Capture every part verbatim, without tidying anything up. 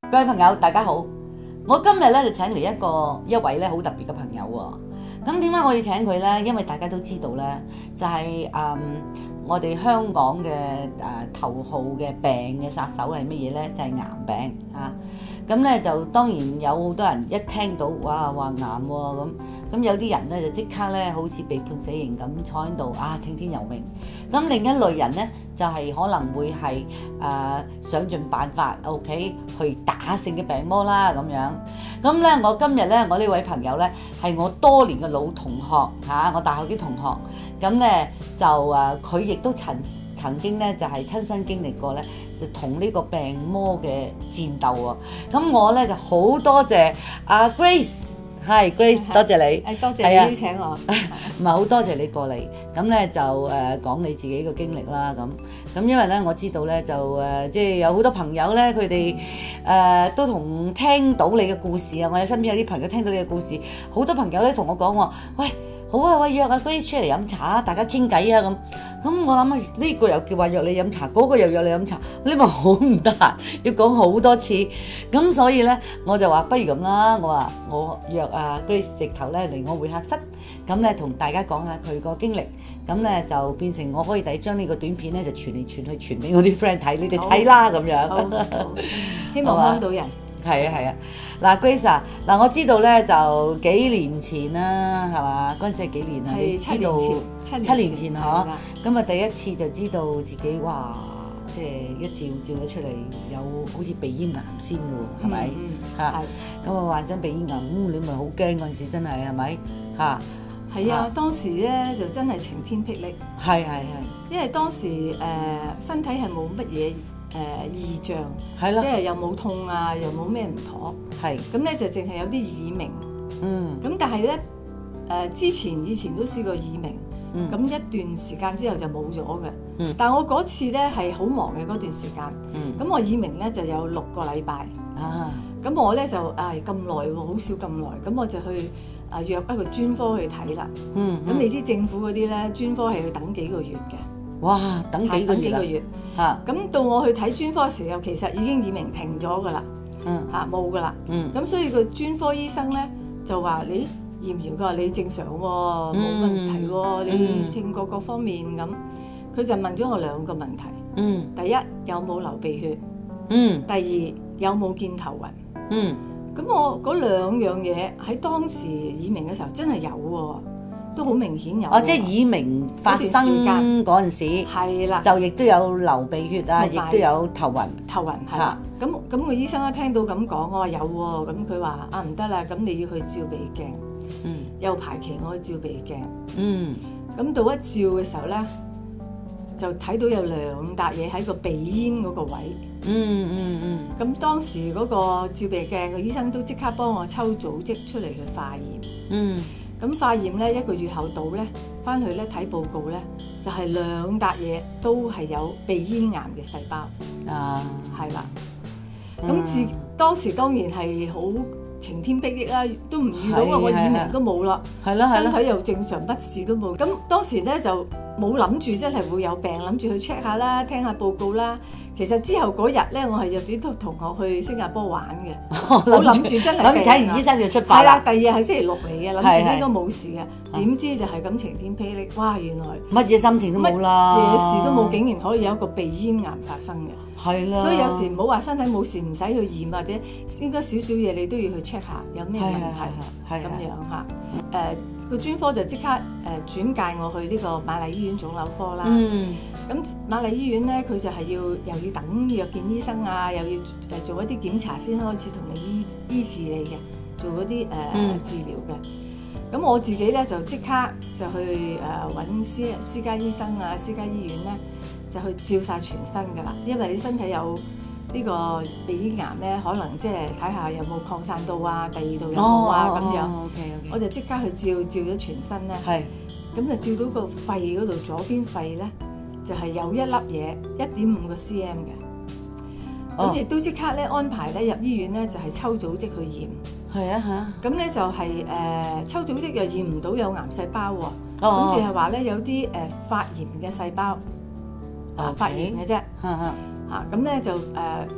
各位朋友，大家好！我今日咧就請嚟一個一位咧好特別嘅朋友喎。咁點解我要請佢咧？因為大家都知道咧，就係、是、誒、嗯、我哋香港嘅誒、呃、頭號嘅病嘅殺手係乜嘢咧？就係、是、癌病啊！咁咧就當然有好多人一聽到哇話癌喎咁，咁有啲人咧就即刻咧好似被判死刑咁坐喺度啊聽天由命。咁另一類人咧就係、是、可能會係誒、呃、想盡辦法 OK 去打勝嘅病魔啦咁樣。咁咧我今日咧我呢位朋友咧係我多年嘅老同學嚇、啊，我大學啲同學。咁咧就誒佢亦都曾曾經咧就係、是、親身經歷過咧。就同呢個病魔嘅戰鬥喎，咁我咧就好多謝阿 Grace， 係 Grace， 多謝你， 誒多謝你邀請我， 唔係好多謝你過嚟，咁咧就誒講你自己嘅經歷啦，咁咁因為咧我知道咧就誒即係有好多朋友咧佢哋誒都同聽到你嘅故事啊，我哋身邊有啲朋友聽到你嘅故事，好多朋友咧同我講話，喂。好啊，喂約阿 Grace 出嚟飲茶，大家傾偈啊咁。咁我諗啊，呢個又叫話約你飲茶，嗰個又約你飲茶，你咪好唔得閒，要講好多次。咁所以咧，我就話不如咁啦，我話我約阿 Grace 直頭咧嚟我會客室，咁咧同大家講下佢個經歷，咁咧就變成我可以第將呢個短片咧就傳嚟傳去傳俾我啲 friend 睇，你哋睇啦咁樣。 希望幫到人。 係啊係啊，嗱 Grace 啊，嗱我知道咧就幾年前啦，係嘛？嗰陣時係幾年啊？ 係七年前， 七年前嗬。咁啊第一次就知道自己哇，即係一照照咗出嚟有好似鼻咽癌先嘅喎，係咪？嚇。咁啊患上鼻咽癌，嗯你咪好驚嗰陣時真係係咪？嚇。 係啊，當時咧就真係晴天霹靂。 係係係。因為當時誒身體係冇乜嘢。誒、呃、異象， 係咯， 即係又冇痛啊，又冇咩唔妥， 係咁咧就淨係有啲耳鳴， 嗯， 咁但係咧誒之前以前都試過耳鳴，咁、嗯、一段時間之後就冇咗嘅，嗯，但係我嗰次咧係好忙嘅嗰段時間，嗯，咁我耳鳴咧就有六個禮拜，啊，咁我咧就誒咁耐喎，好少咁耐，咁我就去誒約一個專科去睇啦，嗯，咁、嗯、你知政府嗰啲咧專科係要等幾個月嘅。 哇！等幾個月啦嚇，咁到我去睇專科嘅時候，其實已經耳鳴停咗噶啦，嗯嚇冇噶啦，嗯咁所以個專科醫生咧就話你驗唔驗？佢話你正常喎、哦，冇、嗯、問題喎、哦，你聽過各方面咁，佢就問咗我兩個問題，嗯，第一有冇流鼻血，嗯，第二有冇見頭暈，嗯，咁我嗰兩樣嘢喺當時耳鳴嘅時候真係有喎、哦。都好明顯有， 哦，即係耳鳴發生嗰陣時， 係啦， 就亦都有流鼻血啊，亦都有頭暈， 頭暈係啦。咁咁個醫生一聽到咁講，我話有喎，咁佢話啊唔得啦，咁你要去照鼻鏡，嗯，有排期我去照鼻鏡，嗯，咁到一照嘅時候咧，就睇到有兩笪嘢喺個鼻咽嗰個位，嗯嗯嗯，咁當時嗰個照鼻鏡嘅醫生都即刻幫我抽組織出嚟去化驗，嗯。咁化驗咧一個月後到咧，翻去咧睇報告咧，就係、是、兩笪嘢都係有鼻咽癌嘅細胞。啊，係啦。咁自、嗯、當時當然係好晴天霹靂啦，都唔遇到啊！我耳鳴都冇啦，身體又正常，乜事都冇。咁當時咧就冇諗住真係會有病，諗住去 check 下啦，聽下報告啦。其實之後嗰日咧，我係約啲同同學去新加坡玩嘅，我諗住真係諗住睇完醫生就出發。係啦，第二日係星期六嚟嘅，諗住應該冇事嘅，點知就係咁晴天霹靂，哇！原來乜嘢心情都冇啦， 乜嘢事都冇，竟然可以有一個鼻咽癌發生嘅。係啦，所以有時唔好話身體冇事唔使去驗，或者應該少少嘢你都要去 check 下有咩問題，係咁樣嚇。誒個專科就即刻誒轉介我去呢個瑪麗醫院腫瘤科啦。嗯，咁瑪麗醫院咧，佢就係要又要等約見醫生啊，又要誒做一啲檢查先開始同你醫醫治你嘅，做嗰啲誒治療嘅。咁我自己咧就即刻就去誒揾私私家醫生啊，私家醫院咧就去照晒全身噶啦，因為你身體有呢個鼻咽癌咧，可能即係睇下有冇擴散到啊，第二度有冇啊咁樣。 哦 okay, okay. 我就即刻去照照咗全身咧。係。咁就照到個肺嗰度，左邊肺咧就係、是、有一粒嘢，一點五個 cm 嘅。咁亦、哦、都即刻咧安排咧入醫院咧，就係、是、抽組織去驗。係啊嚇。咁咧就係、是、誒、呃、抽組織又驗唔到有癌細胞喎。咁就係話咧有啲誒、呃、發炎嘅細胞。啊，發炎嘅啫。嚇嚇。嚇咁咧就誒。呃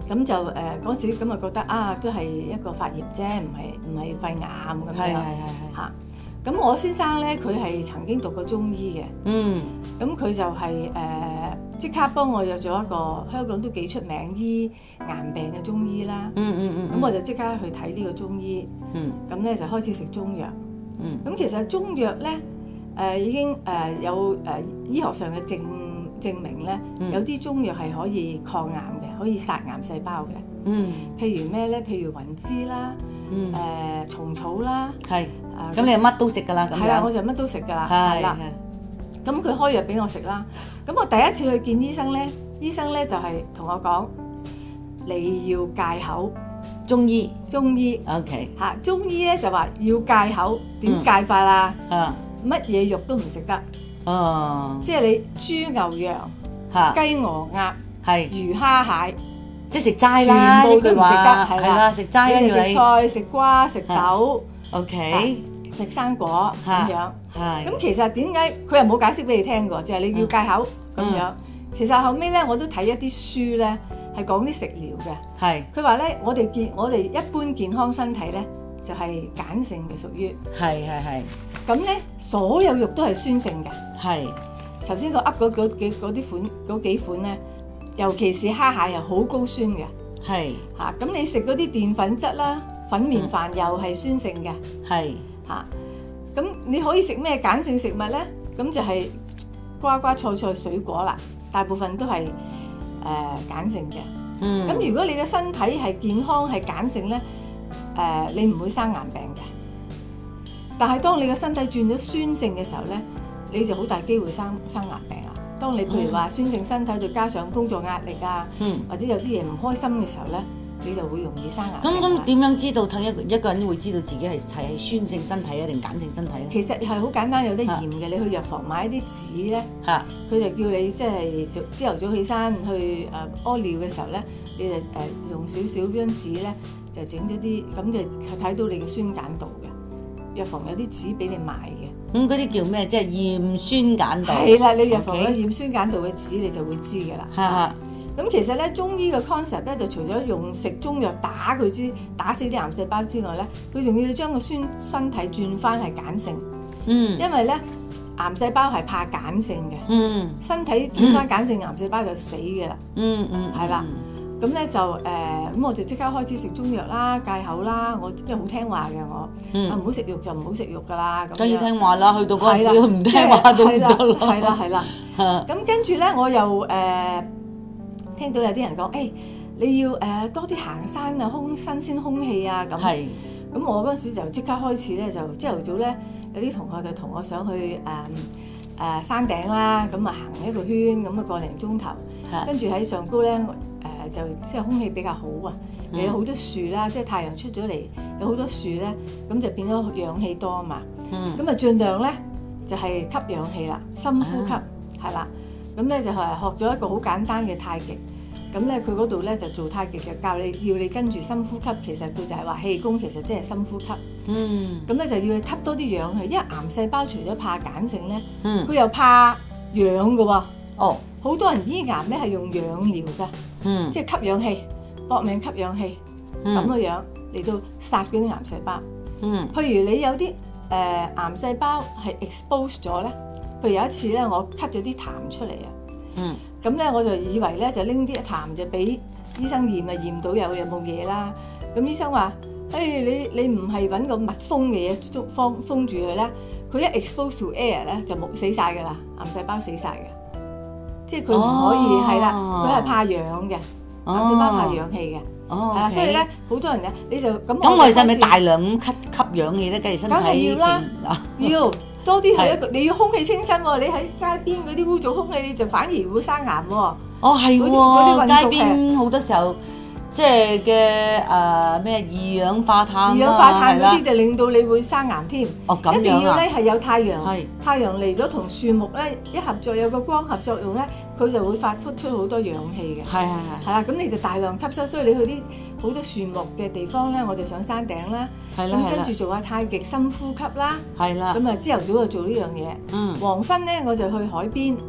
咁就誒嗰時咁啊覺得啊都係一個發炎啫，唔係唔係肺癌咁樣嚇。咁我先生咧佢係曾經讀過中醫嘅，嗯，咁佢就係誒即刻幫我約咗一個香港都幾出名醫癌病嘅中醫啦，嗯嗯嗯，咁我就即刻去睇呢個中醫，嗯，咁咧就開始食中藥，嗯，咁其實中藥咧誒已經誒有誒醫學上嘅證證明咧，有啲中藥係可以抗癌嘅，可以殺癌細胞嘅，嗯，譬如咩咧？譬如雲芝啦，嗯，誒蟲草啦，係。 咁你係乜都食㗎啦，咁樣係啦，我就乜都食㗎啦，係啦。咁佢開藥俾我食啦。咁我第一次去見醫生咧，醫生咧就係同我講，你要戒口。 中醫， 中醫 ，OK 嚇。中醫咧就話要戒口，點戒法啊？啊，乜嘢肉都唔食得。哦，即係你豬牛羊、雞鵝鴨、係魚蝦蟹， 即係食齋啦， 全部都唔食得， 係啦，食齋啦， 食菜、食瓜、食豆。 OK， 食生果咁樣， 係咁其實點解佢又冇解釋俾你聽過，就係你要戒口咁樣。其實後尾咧，我都睇一啲書咧，係講啲食療嘅。係佢話咧，我哋健我哋一般健康身體咧，就係鹼性嘅屬於。係係係。咁咧，所有肉都係酸性嘅。係。頭先我噏嗰嗰幾嗰啲款嗰幾款咧，尤其是蝦蟹又好高酸嘅。係。嚇，咁你食嗰啲澱粉質啦。粉麵飯又係酸性嘅，係嚇。咁你可以食咩鹼性食物咧？咁就係瓜瓜菜菜水果啦，大部分都係誒鹼性嘅。嗯。咁如果你嘅身體係健康係鹼性咧，誒你唔會生癌病嘅。但係當你嘅身體轉咗酸性嘅時候咧，你就好大機會生生癌病啦。當你譬如話酸性身體，再加上工作壓力啊，嗯，或者有啲嘢唔開心嘅時候咧，你就會容易生癌。 咁咁點樣知道睇一個一個人會知道自己係係酸性身體啊定鹼性身體咧？ 其實係好簡單，有得驗嘅。你去藥房買一啲紙咧，嚇，佢就叫你即係朝朝頭早起身去誒屙尿嘅時候咧，你就誒用少少張紙咧，就整咗啲咁就睇到你嘅酸鹼度嘅。藥房有啲紙俾你買嘅。 咁嗰啲叫咩？即係驗酸鹼度。 係啦，你藥房有驗酸鹼度嘅紙，你就會知㗎啦。 嚇嚇。 咁其實咧，中醫嘅 concept 咧，就除咗用食中藥打佢之打死啲癌細胞之外咧，佢仲要將個酸身體轉翻係鹼性。嗯。因為咧，癌細胞係怕鹼性嘅。嗯。身體轉翻鹼性，癌細胞就死嘅啦。嗯嗯。係啦。咁咧就誒，咁我就即刻開始食中藥啦，戒口啦。我真係好聽話嘅我。嗯。啊，唔好食肉就唔好食肉㗎啦。 咁梗要聽話啦，去到嗰陣時唔聽話都唔得咯。 係啦係啦。咁跟住咧，我又誒。聽到有啲人講，誒、欸、你要誒、呃、多啲行山啊，空新鮮空氣啊咁。係。咁我嗰陣時就即刻開始咧，就朝頭早咧有啲同學就同我上去誒誒、呃、山頂啦，咁啊行一個圈，咁啊個零鐘頭。係。跟住喺上高咧誒、呃、就即係空氣比較好啊，又有好多樹啦，即係太陽出咗嚟，有好多樹咧，咁就變咗氧氣多啊嘛。嗯。咁啊盡量咧就係、是、吸氧氣啦，深呼吸係啦。咁咧就係學咗一個好簡單嘅太極，咁咧佢嗰度咧就做太極就教你要你跟住深呼吸，其實佢就係話氣功，其實即係深呼吸。嗯。咁咧就要你吸多啲氧氣，因為癌細胞除咗怕鹼性咧，嗯，佢又怕氧㗎喎。哦。好多人醫癌咧係用氧療㗎，嗯，即係吸氧氣，搏命吸氧氣，咁嘅樣嚟到殺嗰啲癌細胞。嗯。譬如你有啲誒、呃、癌細胞係 expose 咗咧。譬如有一次咧，我咳咗啲痰出嚟啊，嗯，咁咧我就以為咧就拎啲痰就俾醫生驗啊，驗到有有冇嘢啦。咁醫生話：誒、hey, 你你唔係揾個密封嘅嘢封封住佢咧，佢一 expose to air 咧就冇死晒㗎啦，癌細胞死晒嘅，即係佢唔可以係啦，佢係怕氧嘅，癌細胞怕氧氣嘅，哦，係啦，所以咧好多人咧你就咁。 咁我哋係咪大量咁吸吸氧氣咧？跟住身體梗係要啦，要。多啲係一個，你要空氣清新喎。你喺街邊嗰啲污糟空氣，你就反而會生癌喎。哦， 係喎，街邊好多時候即係嘅誒咩二氧化碳啊， 二氧化碳嗰啲就令到你會生癌添。 哦，咁樣啊！ 一定要咧係有太陽，太陽嚟咗同樹木咧一合作，有個光合作用咧，佢就會發出好多氧氣嘅。係係係。係啊，咁你就大量吸收，所以你去啲好多樹木嘅地方咧，我就上山頂啦。係啦，咁跟住做下太極深呼吸啦。係啦。咁啊，朝頭早就做呢樣嘢。嗯。黃昏咧，我就去海邊。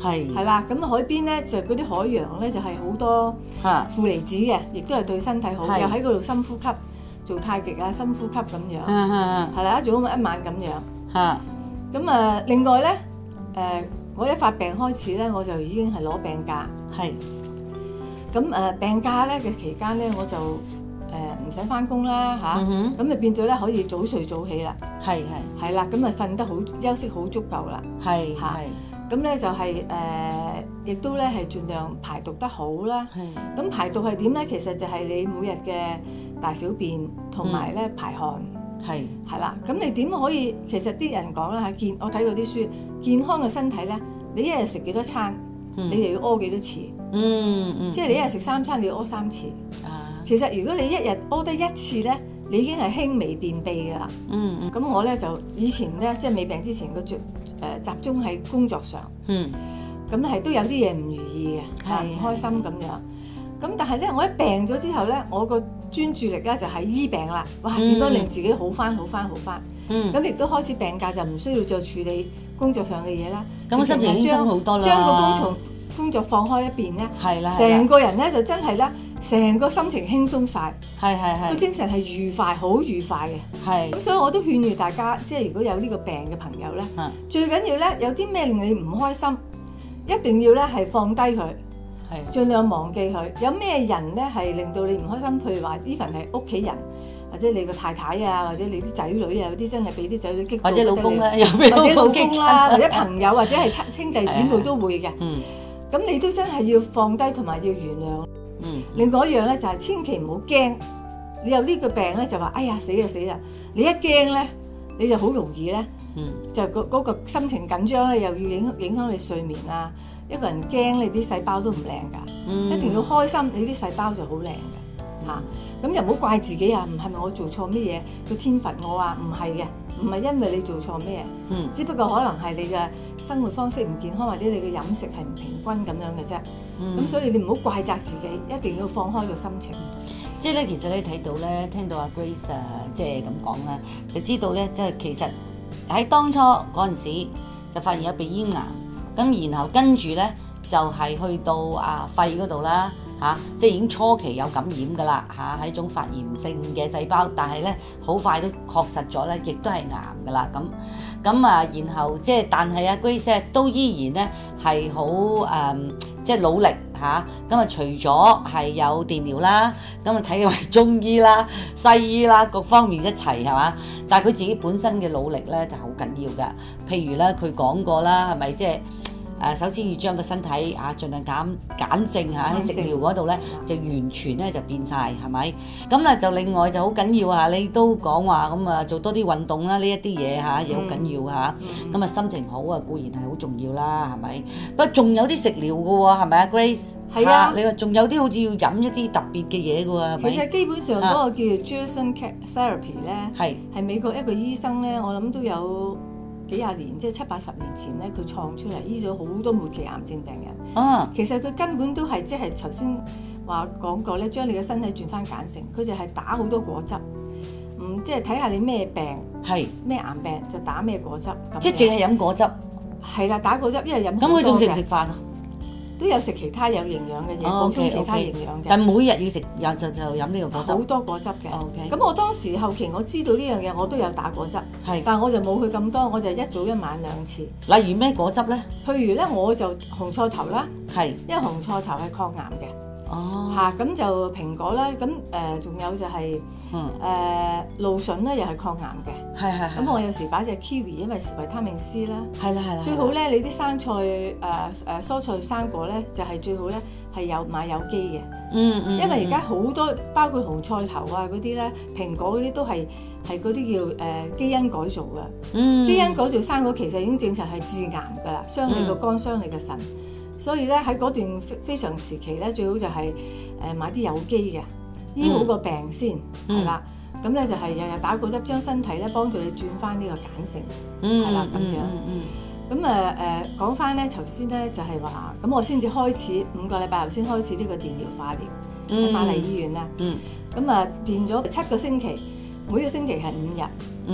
係係啦。咁海邊咧就嗰啲海洋咧就係好多負離子嘅，亦都係對身體好。又喺嗰度深呼吸，做太極啊，深呼吸咁樣，係啦，做咗一晚咁樣。 嚇咁啊，另外咧誒，我一發病開始咧，我就已經係攞病假。 係咁誒病假咧嘅期間咧，我就誒唔使翻工啦嚇，咁就變咗咧可以早睡早起啦。 係係係啦，咁啊瞓得好，休息好足夠啦。 係嚇，咁咧就係、是、誒，亦、呃、都咧係盡量排毒得好啦。係。咁排毒係點咧？其實就係你每日嘅大小便同埋咧排汗。係。係啦，咁你點可以？其實啲人講啦嚇，健我睇過啲書，健康嘅身體咧，你一日食幾多餐，嗯、你就要屙幾多次。嗯嗯。即係你一日食三餐，你要屙三次。啊。其實如果你一日屙得一次咧，你已經係輕微便秘㗎啦。嗯嗯。咁我咧就以前咧，即係未病之前個最誒集中喺工作上。嗯。咁係都有啲嘢唔如意嘅，係唔開心咁樣。咁但係咧，我一病咗之後咧，我個專注力咧就係醫病啦。哇！點樣令自己好翻、好翻、好翻？嗯。咁亦都開始病假，就唔需要再處理工作上嘅嘢啦。 咁心情輕鬆好多啦。 將個工作工作放開一邊咧，係啦，成個人咧就真係咧。成個心情輕鬆晒，係係係，個精神係愉快，好愉快嘅。係咁，所以我都勸喻大家，即係如果有呢個病嘅朋友咧，的最緊要咧有啲咩令你唔開心，一定要咧係放低佢，係的盡量忘記佢。有咩人咧係令到你唔開心？譬如話呢份係屋企人，或者你個太太啊，或者你啲仔女啊，有啲真係俾啲仔女激到，或者老公啦，有咩或者老公啦，或者朋友或者係親兄弟姊妹都會嘅。嗯，咁你都真係要放低同埋要原諒。嗯，另外一樣咧就係千祈唔好驚，你有呢個病咧就話哎呀死啊死啊！你一驚咧，你就好容易咧，嗯，就嗰嗰個心情緊張咧，又要影影響你睡眠啊。一個人驚你啲細胞都唔靚噶，嗯、一定要開心，你啲細胞就好靚嘅嚇。咁、嗯、又唔好怪自己啊，唔係咪我做錯乜嘢？個天罰我啊？唔係嘅，唔係因為你做錯咩，嗯，只不過可能係你嘅生活方式唔健康，或者你嘅飲食係唔平均咁樣嘅啫。咁、嗯、所以你唔好怪責自己，一定要放開個心情。 即係咧，其實你睇到咧，聽到阿 Grace 啊，即係咁講啦，就知道咧，即係其實喺當初嗰陣時就發現有鼻咽癌，咁然後跟住咧就係、是、去到啊肺嗰度啦。嚇、啊，即係已經初期有感染㗎啦，嚇、啊、係一種發炎性嘅細胞，但係咧好快都確實咗咧，亦都係癌㗎啦。咁咁啊，然後即係但係阿 Grace 都依然咧係好誒，即係努力嚇。咁啊，除咗係有電療啦，咁啊睇埋中醫啦、西醫啦，各方面一齊係嘛。但係佢自己本身嘅努力咧就好緊要㗎。譬如咧，佢講過啦，係咪即係？誒，首先要將個身體啊，盡量減鹼性嚇喺食療嗰度咧，就完全咧就變晒，係咪？咁咧就另外就好緊要嚇，你都講話咁啊，做多啲運動啦，呢一啲嘢嚇亦好緊要嚇。咁啊心情好啊，固然係好重要啦，係咪？不過仲有啲食療嘅喎，係咪啊 Grace？係啊，你話仲有啲好似要飲一啲特別嘅嘢嘅喎，係咪？ 其實基本上嗰個叫做 Gerson therapy 咧，係係美國一個醫生咧，我諗都有幾廿年，即係七八十年前咧，佢創出嚟醫咗好多末期癌症病人。啊，其實佢根本都係即係頭先話講過咧，將你嘅身體轉翻鹼性，佢就係打好多果汁，嗯，即係睇下你咩病，係咩癌病就打咩果汁。 即係淨係飲果汁。 係啦，打果汁，因為飲。 咁佢仲食唔食飯啊？ 都有食其他有營養嘅嘢，補充其他營養嘅。 但每日要食，又就就飲呢個果汁。 好多果汁嘅。OK。咁我當時後期我知道呢樣嘢，我都有打果汁。係。但係我就冇佢咁多，我就一早一晚兩次。 例如咩果汁咧？ 譬如咧，我就紅菜頭啦。係。因為紅菜頭係抗癌嘅。哦。嚇，咁就蘋果啦，咁誒仲有就係誒蘆筍咧，又係抗癌嘅。係係係。咁我有時擺隻 kiwi，因為維他命 C 啦。係啦係啦。最好咧，你啲生菜誒誒蔬菜生果咧，就係最好咧係有買有機嘅。嗯嗯。因為而家好多包括紅菜頭啊嗰啲咧，蘋果嗰啲都係係嗰啲叫誒基因改造嘅。嗯。基因改造生果其實已經證實係致癌㗎啦，傷你個肝，傷你個腎。所以咧喺嗰段非常時期咧，最好就係誒買啲有機嘅，醫好個病先係啦。咁咧就係日日打果汁，將身體咧幫助你轉翻呢個鹼性，係啦咁樣。咁誒誒講翻咧，頭先咧就係話，咁我先至開始五個禮拜後先開始呢個電療化療喺瑪麗醫院啦。咁啊變咗七個星期，每個星期係五日。嗯。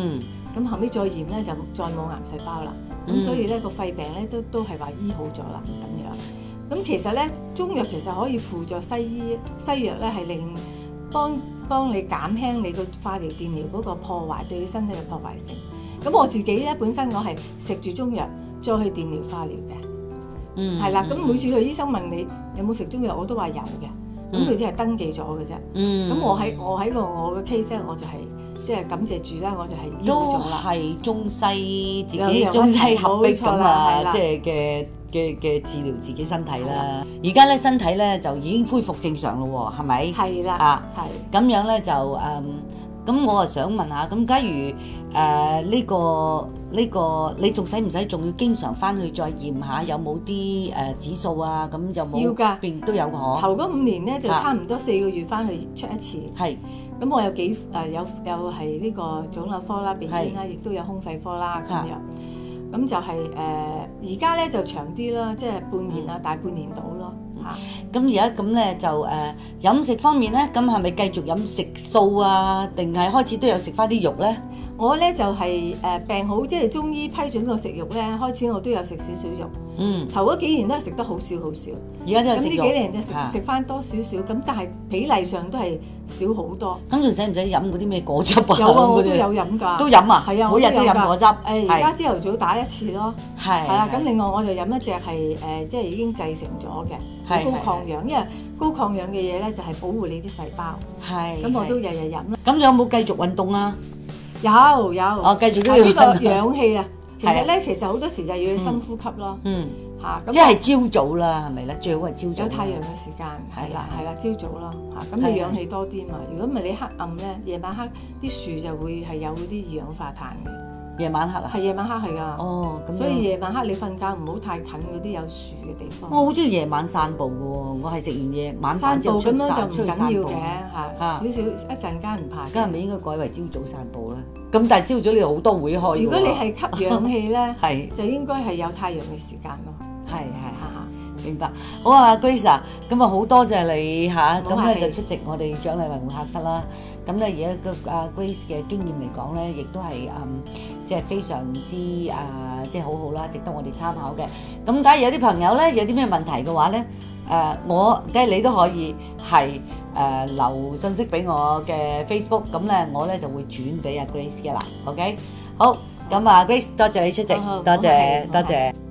咁後尾再驗咧就再冇癌細胞啦。咁、嗯、所以咧個肺病咧都都係話醫好咗啦咁樣。咁其實咧中藥其實可以輔助西醫西藥咧係令幫幫你減輕你個化療電療嗰個破壞對你身體嘅破壞性。咁我自己咧本身我係食住中藥再去電療化療嘅，嗯，係啦。咁每次個醫生問你有冇食中藥，我都話有嘅。咁佢只係登記咗嘅啫。嗯，咁我喺我喺個我嘅 case 咧，我就係、是、即係感謝住啦，我就係醫好咗啦。都係中西自己中西合璧咁啊，即係嘅嘅嘅治療自己身體啦。而家咧身體咧就已經恢復正常咯喎，係咪？係啦。啊，係。咁樣咧就誒。嗯咁我啊想問下，咁假如誒呢、呃這個呢、這個你仲使唔使仲要經常翻去再驗下有冇啲誒指數啊？咁有冇？要㗎，邊都有嘅嗬。頭嗰五年咧就差唔多四個月翻去出一次。係。咁我有幾誒、呃、有有係呢個腫瘤科啦、鼻咽啦，亦都有胸肺科啦咁樣。咁就係誒而家咧就長啲啦，即係半年啊，大半年到咯嚇。咁而家咁咧就誒、呃、飲食方面咧，咁係咪繼續飲食素啊？定係開始都有食翻啲肉咧？我咧就係、是、誒、呃、病好，即係中醫批准我食肉咧，開始我都有食少少肉。嗯。頭嗰幾年都係食得好少好少。而家都有食肉。咁呢幾年就食食翻多少少，咁但係比例上都係少好多。咁仲使唔使飲嗰啲咩果汁啊？有啊，我都有飲㗎。都飲啊？係啊，每日都飲果汁。誒，而家朝頭早打一次咯。係。係啊，咁另外我就飲一隻係誒，即係已經製成咗嘅，高抗氧，因為高抗氧嘅嘢咧就係保護你啲細胞。係。咁我都日日飲啦。咁有冇繼續運動啊？有有，哦，繼續都要呢個氧氣啊！其實咧，其實好多時就要深呼吸咯。嗯，嚇，咁即係朝早啦，係咪咧？最好係朝早。有太陽嘅時間，係啦係啦，朝早咯嚇，咁你氧氣多啲嘛。如果唔係你黑暗咧，夜晚黑啲樹就會係有嗰啲二氧化碳嘅。夜晚黑啊？係夜晚黑係噶。哦，咁所以夜晚黑你瞓覺唔好太近嗰啲有樹嘅地方。我好中意夜晚散步嘅喎，我係食完夜晚飯之後出散出去散步嘅嚇，少少一陣間唔怕。咁係咪應該改為朝早散步咧？咁但係朝早你好多會開。如果你係吸氧氣咧，係就應該係有太陽嘅時間咯。係係係，明白。好啊 ，Grace 啊，咁啊好多謝你嚇，咁咧就出席我哋蔣麗芸會客室啦。咁咧而家個阿 Grace 嘅經驗嚟講咧，亦都係嗯，即係非常之啊，即係好好啦，值得我哋參考嘅。咁假如有啲朋友咧有啲咩問題嘅話咧，誒我梗係你都可以係誒留信息俾我嘅 Facebook，咁咧我咧就會轉俾阿 Grace 嘅啦。OK，好，咁啊 Grace 多謝你出席，多謝多謝。